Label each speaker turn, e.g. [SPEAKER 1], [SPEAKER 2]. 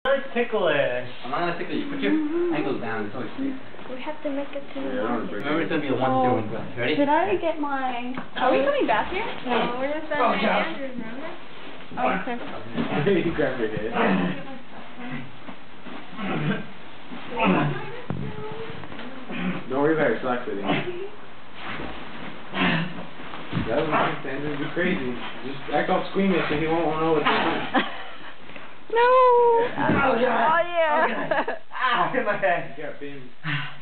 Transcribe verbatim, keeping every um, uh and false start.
[SPEAKER 1] It's ticklish.
[SPEAKER 2] I'm not gonna tickle you. Put your ankles down. It's always safe.
[SPEAKER 3] We have to make it to the end.
[SPEAKER 2] Remember, it's gonna be the one
[SPEAKER 3] Oh,
[SPEAKER 2] doing breath. Ready?
[SPEAKER 3] Should I get my... Are we coming back here?
[SPEAKER 4] No, we're just at
[SPEAKER 1] Oh,
[SPEAKER 4] Saint
[SPEAKER 1] yeah.
[SPEAKER 4] Andrews, remember?
[SPEAKER 3] Oh, okay.
[SPEAKER 5] You grab your head. Don't worry about your socks with him. That was nice, Andrew. Be crazy. Just act all squeamish and he won't know what to do.
[SPEAKER 3] No!
[SPEAKER 1] Oh, God.
[SPEAKER 3] Oh, yeah.
[SPEAKER 1] Okay. Ah, hit my head.
[SPEAKER 5] You got bim.